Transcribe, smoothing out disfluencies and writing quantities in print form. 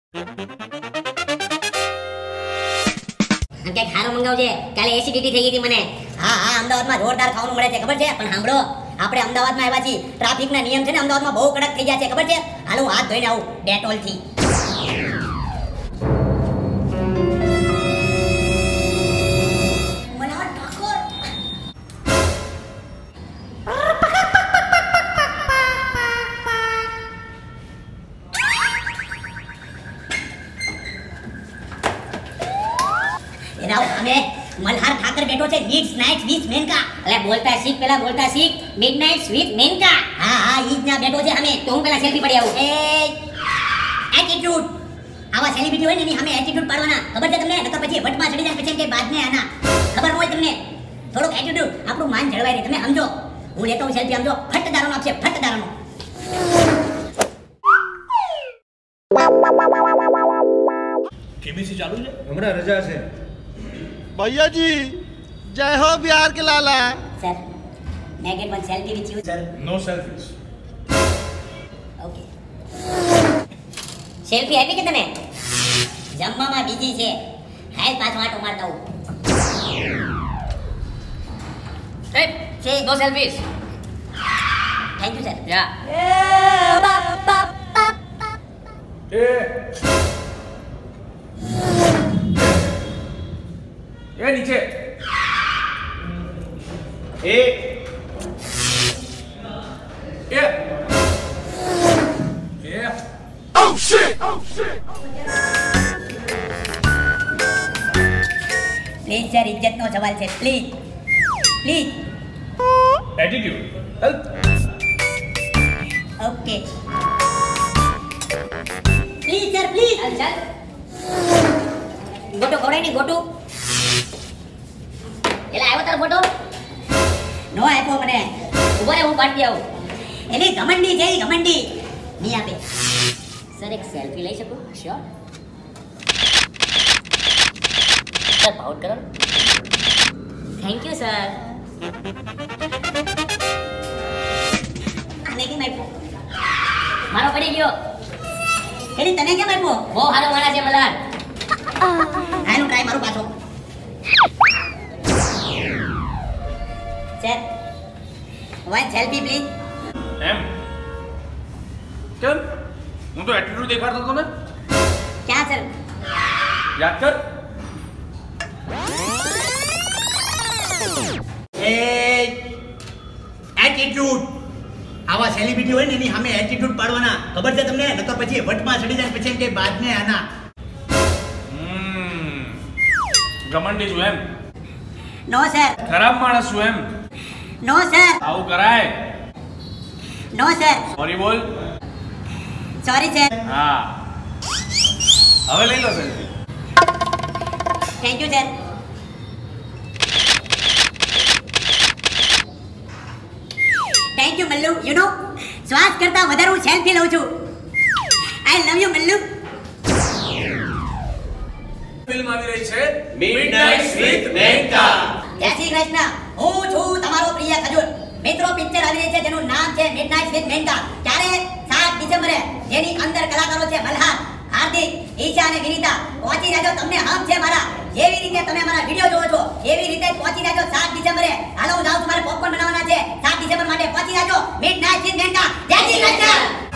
કે ખારો મંગાવજે, કાલે એસિડિટી થઈ ગઈ હતી મને. હા અમદાવાદમાં જોરદાર ખાવાનું મળે છે ખબર છે, પણ સાંભળો આપણે અમદાવાદમાં આવ્યા છીએ, ટ્રાફિકના નિયમ છે ને અમદાવાદમાં બહુ કડક થઈ ગયા છે ખબર છે. હાલો હાથ ધોઈને આવું ડેટોલથી. મલ્હાર ઠાકર બેઠો છે મિડ્સ નાઇટ વિથ મેનકા. અલે બોલતા શીખ, પેલા બોલતા શીખ. Midnight with Maneka. હા ઈ જ ના બેઠો છે અમે. તો હું પેલા સેલ્ફી પડી આવું. એટીટ્યુડ. આવા સેલિબ્રિટી હોય ને એની સામે એટીટ્યુડ પાડવાના. ખબર છે તમને? નકર પછી વટમાં ચડી જાય પછી કે બાદ ને આના. ખબર હોય તમને? થોડુંક એટીટ્યુડ આપણું માન જળવાય રહે. તમે સમજો. હું લેતો હું સેલ્ફી સમજો. ફટ દારાનો આપશે, ફટ દારાનો. કેબીસી ચાલુ છે? હમણાં રજા છે. भैया जी जय हो बिहार के लाला. Sir may I get one selfie with you? Sir no selfies. Okay. Selfie આપી કે તમે? જમવામાં બીજી છે. હાલ પાછો આટો મારતા હું. Hey, છે no selfies. Thank you sir. Yeah. એ નીચે. એ Oh shit! Oh shit! Please sir, ઇજ્જતનો સવાલ છે. Please please. Attitude help. Okay please sir, please. ચાલ ચાલ. ગોટો ખવડાય ને ગોટો. એલા આવ્યો તારો ફોટો? નો આપ્યો મને. ઉભો રે, હું પાડી આવું. એની ઘમંડી છે, ઘમંડી નહીં આપે. સર એક સેલ્ફી લઈ શકું? શ્યોર. સર પાઉટ કરો. Thank you sir. આને કેમ આપ્યો? મારો પડી ગયો. એની તને કેમ આપ્યો? બહુ સારો માણસ છે મલ્હાર. આનું ટ્રાય મારું પાછો. Sir one selfie please. એમ કેમ? હું તો એટીટ્યુડ દેખાડતો હતો ને. ક્યાં સર? યાદ કર. એટીટ્યુડ. આવા સેલિબ્રિટી હોય ને એની સામે એટીટ્યુડ પાડવાના. ખબર છે તમને? નકર પછી વટમાં ચડી જાય પછી કે બાદ ને આના. ઘમંડી છું એમ? નો સર. ખરાબ માણસ છું એમ? નો સર. આવું કરાય? No sir. સોરી બોલ. Sorry sir. હા હવે લઈ લો selfie. Thank you sir. Thank you Mallu. You know શ્વાસ કરતા વધારે હું સેલ્ફી લઉં છું. આઈ લવ યુ મલ્લુ. ફિલ્મ આવી રહી છે Midnight with Menka. જય શ્રી કૃષ્ણ. હું છું તમારો પ્રિય ખજૂર. મિત્રો પિક્ચર આવી રહી છે જેનું નામ છે મિડનાઇટ વિથ મેનકા. ક્યારે? 7 ડિસેમ્બરે. જેની અંદર કલાકારો છે મલ્હાર, હાર્દિક, ઈશા અને વિનીતા. પહોંચી જાજો, તમને હમ છે મારા. જેવી રીતે તમે મારા વિડિયો જોવો છો એવી રીતે પહોંચી જાજો 7 ડિસેમ્બરે. હાલો હું જાઉં છું, મારે પોપકોર્ન બનાવવાના છે. 7 ડિસેમ્બર માટે પહોંચી જાજો. Midnight with Menka. જય શ્રી કૃષ્ણ.